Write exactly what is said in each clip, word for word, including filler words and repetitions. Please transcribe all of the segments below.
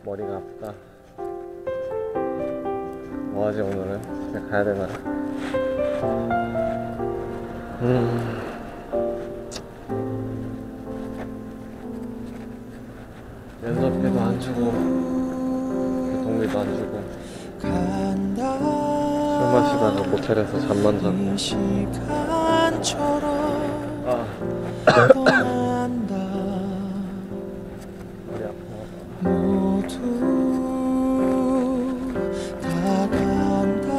머리가 아프다. 뭐하지 오늘은? 집에 가야 되나? 음... 면접비도 안 주고 교통비도 안 주고 술 마시다가 모텔에서 잠만 자고. 아. 머리 아파. 모두 다 간다.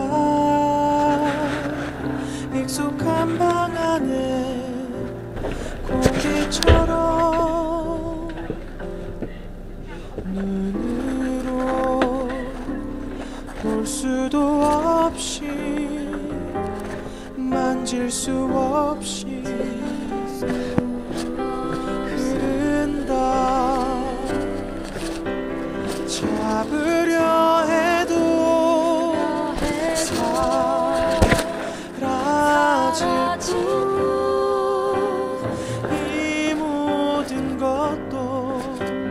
익숙한 방 안에 공기처럼 눈으로 볼 수도 없이 만질 수 없이 흐른다. 잡으려 해도 사라지고 이 모든 것도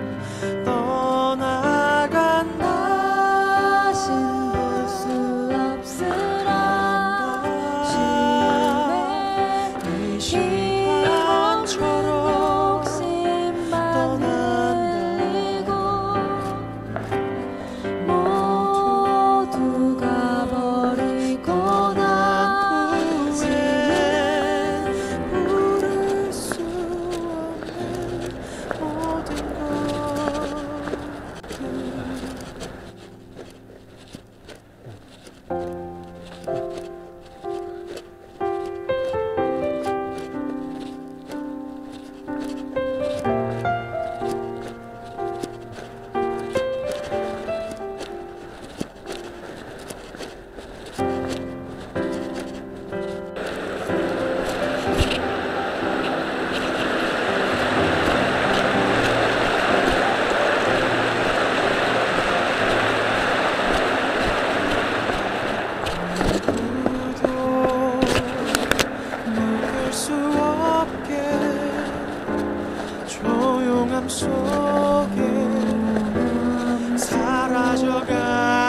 떠나간다. 다신 볼 수 없으라. 이 시간처럼 욕심만 늘리고 모두가 버리고 난 후에 부를 수 없는 모든 것들. 누굴 수 없게 조용함 속에 사라져가